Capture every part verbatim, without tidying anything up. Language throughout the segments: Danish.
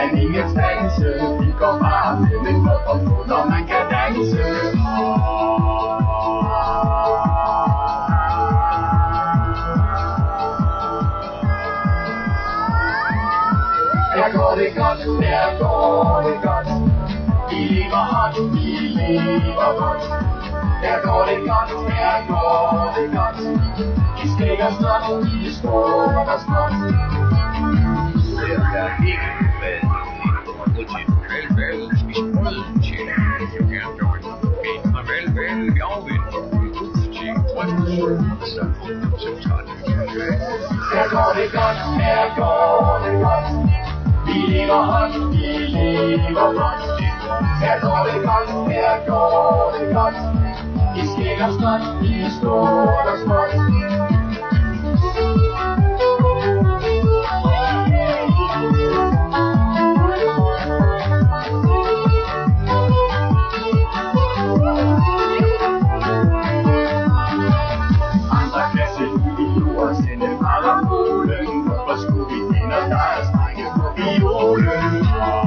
kan ingen standse. Vi går bare med med krop og fod, når man kan danse. Her går det godt, her går det godt. Vi lever hot, vi lever godt. Her går det godt, her går det godt. Vi stikker snart, vi står der snart. Det er ikke hvad og gå til vel, vel, vi sprøde til. Jeg kan gøre det. Men og vel, vel, jeg vil til drømme, så som tager det. Her går det godt, her går det godt. Vi lever hot, vi lever godt. Her går det godt, her går det godt. Vi stikker snart, vi står der småt. Andre kan se ud og sende parabolen. Hvorfor skulle vi ind og der er strenge på violen?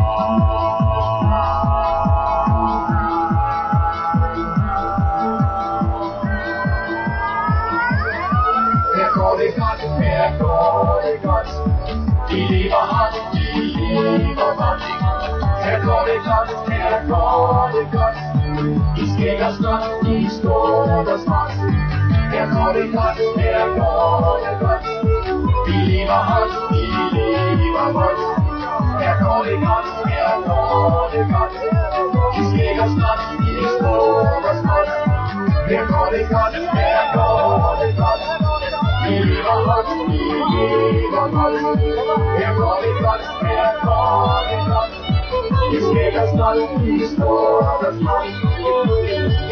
Her går det godt, her går det godt. Vi lever hot, vi lever godt. Her går det godt, her går det godt. Vi skækker snart, vi står der smart. Her går det godt, her går det godt. Vi lever hot, vi lever godt. Her går det godt, her går det godt. Vi skækker snart, vi står der smart. Her går det godt, her går det godt. Vi lever hot, vi lever godt. Her går det godt, her går det godt. Vi skækker snart, vi står der smart.